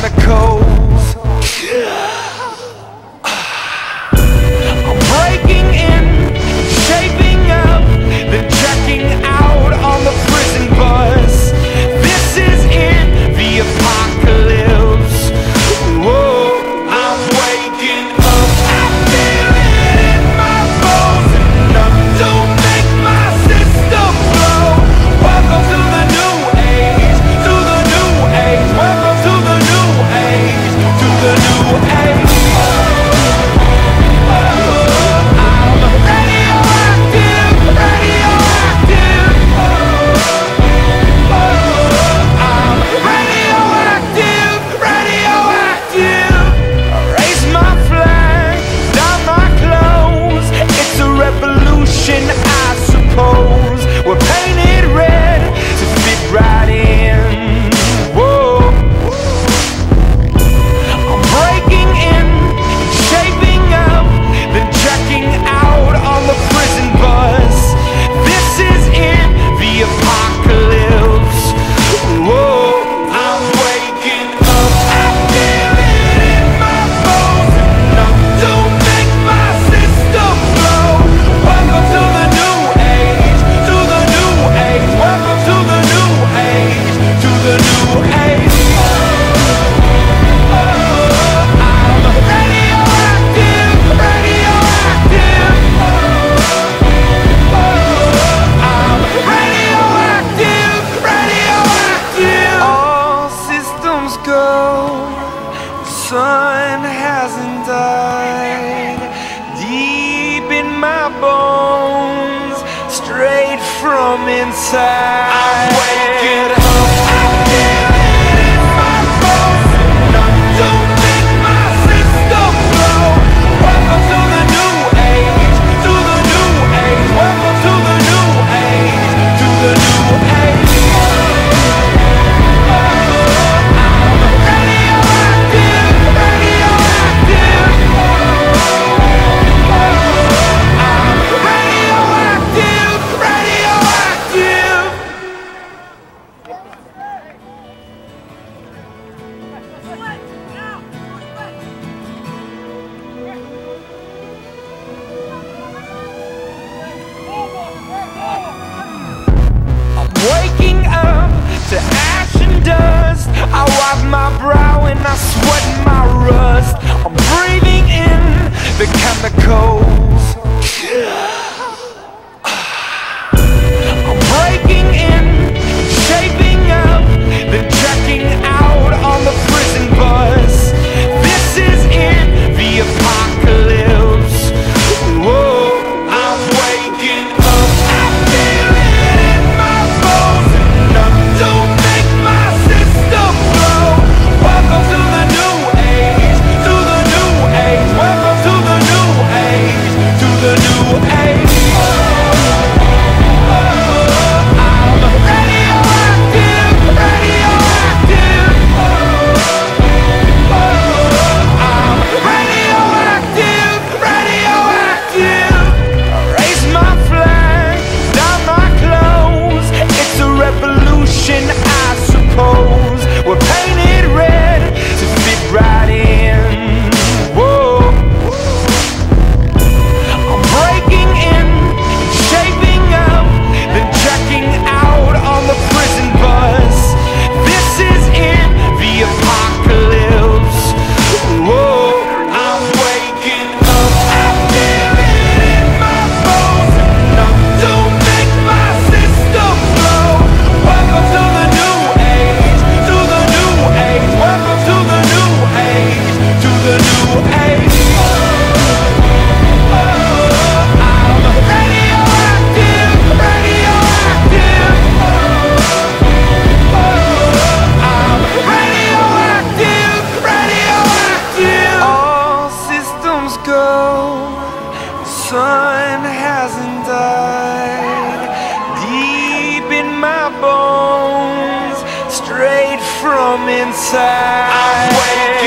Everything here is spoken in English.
chemicals. I'm breaking in, shaping up, then checking out on the prison bus. This is in the apocalypse. Whoa, I'm waking up, I feel it in my bones. Enough to make my system blow. Welcome to the new age, to the new age. Welcome to the new age, to the new age. I suppose we're painted red to fit right in. Whoa, I'm breaking in, shaping up, then checking out on the prison bus. This is in the apocalypse. Whoa, I'm waking up, I feel it in my bones. Enough to make my system blow. Welcome to the new age, to the new age. Welcome to the new age, to the new age. I'm radioactive, radioactive. I'm radioactive, radioactive. All systems go, the sun hasn't died. Deep in my bones, straight from inside. I'm waking up, I feel it in my bones. Enough to make my system blow. Welcome to the new age, to the new age. Welcome to the new age, to the new age. I'm radioactive, radioactive. Radioactive, radioactive. I'm waking up to ash and dust. I wipe my brow and I sweat my rust. I'm breathing in the chemicals. I'm breaking in, shaping up, then checking out on the prison bus. This is in the apocalypse. Whoa, I'm waking up, I feel it in my bones. Enough to make my system blow. Welcome to the new age, to the new age. Welcome to the new age, to the new age. I'm radioactive, radioactive. I'm radioactive, radioactive. Raise my flag, down my clothes. It's a revolution, I suppose. We're painted red to fit right in. Whoa, I'm breaking in, shaping up, then checking out on the prison bus. This is in the apocalypse. Whoa, I'm waking up, I feel it in my bones. Enough to make my system blow. Welcome to the new age, to the new age. Welcome to the new age, to the new age. I'm radioactive, radioactive. I'm radioactive, radioactive. All systems go, the sun hasn't died. Deep in my bones, straight from inside. I'm waiting.